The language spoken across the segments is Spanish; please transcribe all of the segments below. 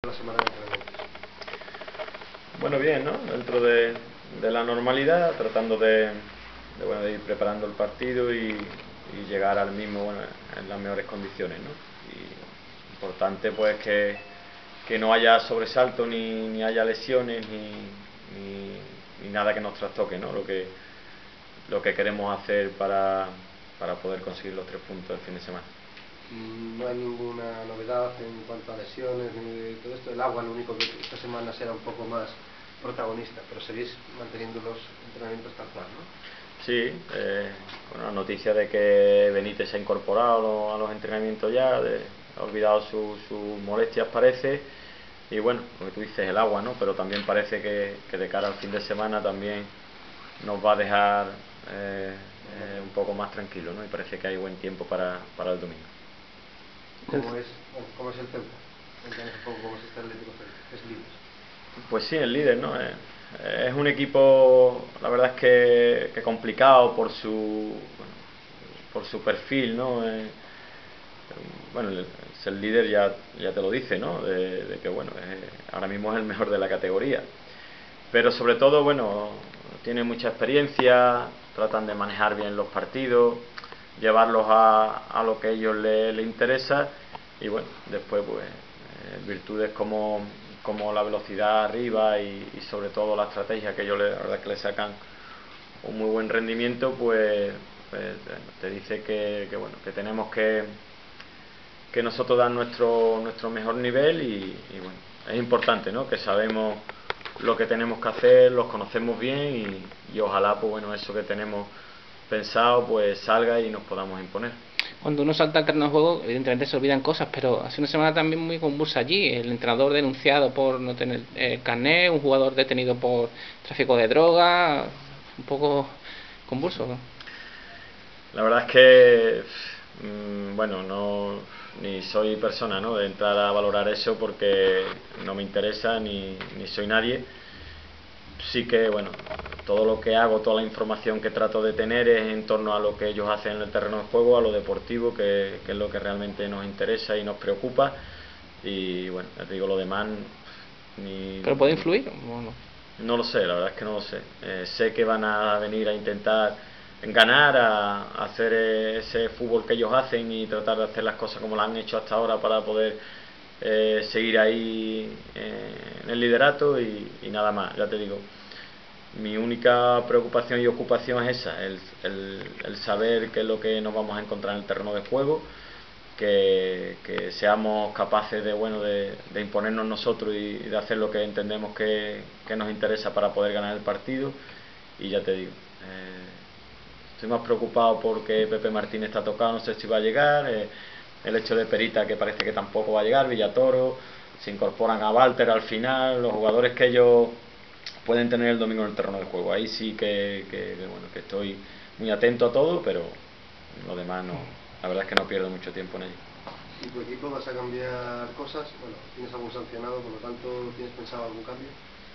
La semana de entrenamientos. Bueno, bien, ¿no? Dentro de la normalidad, tratando de ir preparando el partido y llegar al mismo, bueno, en las mejores condiciones, ¿no? Y importante pues que no haya sobresalto ni haya lesiones ni nada que nos trastoque, ¿no? Lo que queremos hacer para poder conseguir los 3 puntos el fin de semana. No hay ninguna novedad en cuanto a lesiones ni de todo esto. El agua, lo único que esta semana será un poco más protagonista, pero seguís manteniendo los entrenamientos tal cual, ¿no? Sí, bueno, la noticia de que Benítez se ha incorporado a los entrenamientos ya, ha olvidado sus molestias parece, y bueno, lo que tú dices, el agua, ¿no? Pero también parece que de cara al fin de semana también nos va a dejar un poco más tranquilo, ¿no? Y parece que hay buen tiempo para el domingo. ¿Cómo es el Ceuta? Cuéntanos un poco cómo es este Atlético Ceuta. Es líder. Pues sí, el líder, ¿no? Es un equipo, la verdad es que complicado por su perfil, ¿no? Bueno, el líder ya te lo dice, ¿no? De que, bueno, ahora mismo es el mejor de la categoría. Pero sobre todo, bueno, tiene mucha experiencia, tratan de manejar bien los partidos, llevarlos a lo que a ellos les interesa y bueno, después pues virtudes como la velocidad arriba y sobre todo la estrategia que ellos la verdad que le sacan un muy buen rendimiento, pues te dice bueno, que tenemos que nosotros dar nuestro mejor nivel y bueno, es importante, ¿no? Que sabemos lo que tenemos que hacer, los conocemos bien y ojalá pues bueno, eso que tenemos pensado pues salga y nos podamos imponer. Cuando uno salta al terreno de juego, evidentemente se olvidan cosas, pero hace una semana también muy convulsa allí. El entrenador denunciado por no tener carnet, un jugador detenido por tráfico de droga, un poco convulso, ¿no? La verdad es que bueno, ni soy persona, ¿no? De entrar a valorar eso porque no me interesa ni soy nadie. Sí que, bueno, todo lo que hago, toda la información que trato de tener es en torno a lo que ellos hacen en el terreno de juego, a lo deportivo, que es lo que realmente nos interesa y nos preocupa. Y bueno, ya te digo, lo demás ¿Pero puede influir o no? no lo sé, la verdad es que no lo sé. Sé que van a venir a intentar ganar, a hacer ese fútbol que ellos hacen y tratar de hacer las cosas como las han hecho hasta ahora para poder seguir ahí en el liderato y nada más, ya te digo. Mi única preocupación y ocupación es esa, el saber qué es lo que nos vamos a encontrar en el terreno de juego, que seamos capaces de imponernos nosotros y de hacer lo que entendemos que nos interesa para poder ganar el partido. Y ya te digo, estoy más preocupado porque Pepe Martínez está tocado, no sé si va a llegar, el hecho de Perita que parece que tampoco va a llegar, Villatoro, se incorporan a Walter al final, los jugadores que ellos pueden tener el domingo en el terreno de juego. Ahí sí bueno, que estoy muy atento a todo, pero lo demás no, la verdad es que no pierdo mucho tiempo en ello. ¿Y tu equipo vas a cambiar cosas? Bueno, tienes algún sancionado, por lo tanto, ¿tienes pensado algún cambio?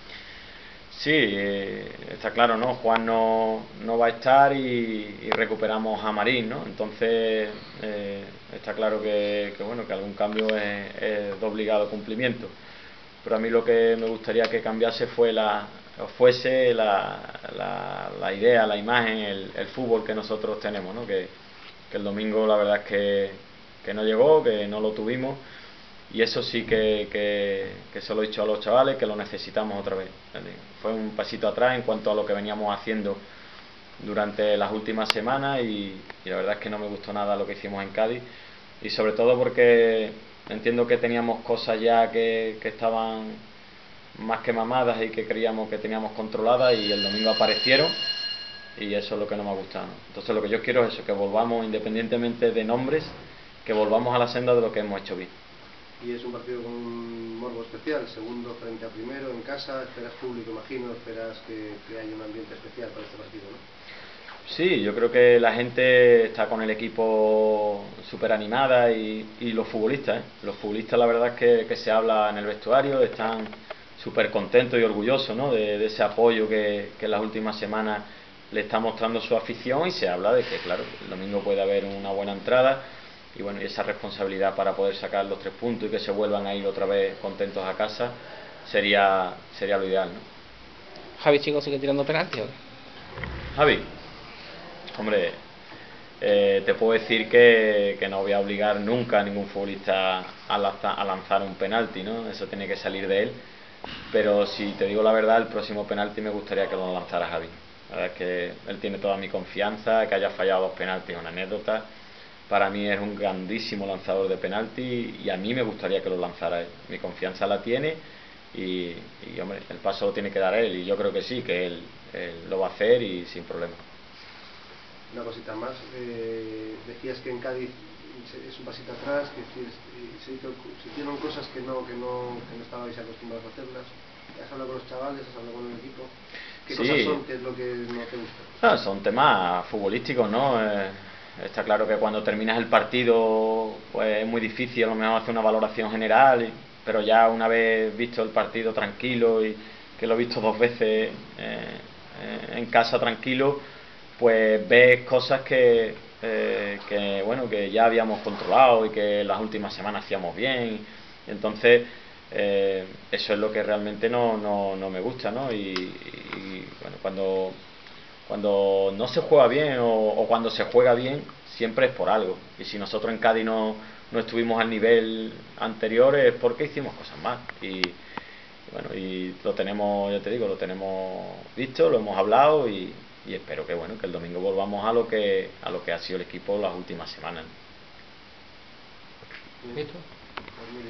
Sí, está claro, ¿no? Juan no va a estar y recuperamos a Marín, ¿no? Entonces está claro bueno, que algún cambio es de obligado cumplimiento. Pero a mí lo que me gustaría que cambiase fuese la idea, la imagen, el fútbol que nosotros tenemos, ¿no? Que el domingo la verdad es que no llegó, que no lo tuvimos. Y eso sí que se lo he dicho a los chavales, que lo necesitamos otra vez. Fue un pasito atrás en cuanto a lo que veníamos haciendo durante las últimas semanas y la verdad es que no me gustó nada lo que hicimos en Cádiz y sobre todo porque entiendo que teníamos cosas ya que estaban más que mamadas y que creíamos que teníamos controladas y el domingo aparecieron y eso es lo que no me ha gustado, ¿no? Entonces lo que yo quiero es eso, que volvamos independientemente de nombres, que volvamos a la senda de lo que hemos hecho bien. Y es un partido con un morbo especial, segundo frente a primero en casa, esperas público, imagino, esperas que haya un ambiente especial para este partido, ¿no? Sí, yo creo que la gente está con el equipo súper animada y los futbolistas, ¿eh? Los futbolistas la verdad es que se habla en el vestuario, están súper contentos y orgullosos, ¿no? de ese apoyo que en las últimas semanas le está mostrando su afición y se habla de que claro, el domingo puede haber una buena entrada bueno, y esa responsabilidad para poder sacar los 3 puntos y que se vuelvan a ir otra vez contentos a casa sería lo ideal, ¿no? Javi Chico sigue tirando penalti, ¿o qué? Javi, hombre, te puedo decir que no voy a obligar nunca a ningún futbolista a lanzar un penalti, ¿no? Eso tiene que salir de él. Pero si te digo la verdad, el próximo penalti me gustaría que lo lanzara Javi. La verdad es que él tiene toda mi confianza, que haya fallado 2 penaltis es una anécdota. Para mí es un grandísimo lanzador de penalti y a mí me gustaría que lo lanzara él. Mi confianza la tiene y hombre, el paso lo tiene que dar él y yo creo que sí, que él lo va a hacer y sin problema. Una cosita más, decías que en Cádiz es un pasito atrás, que se hicieron cosas que no estabais acostumbrados a hacerlas. ¿Has hablado con los chavales? ¿Has hablado con el equipo? ¿Qué Sí. cosas son? ¿Qué es lo que no te gusta? Son temas futbolísticos, ¿no? Está claro que cuando terminas el partido pues es muy difícil a lo mejor hacer una valoración general, pero ya una vez visto el partido tranquilo y que lo he visto 2 veces en casa tranquilo, pues ves cosas que bueno, que ya habíamos controlado y que las últimas semanas hacíamos bien. Entonces eso es lo que realmente no me gusta, ¿no? Y bueno, cuando no se juega bien o cuando se juega bien siempre es por algo, y si nosotros en Cádiz no estuvimos al nivel anterior es porque hicimos cosas mal y bueno, y lo tenemos, ya te digo, lo tenemos visto, lo hemos hablado y espero que bueno, que el domingo volvamos a lo que ha sido el equipo las últimas semanas. ¿Listo?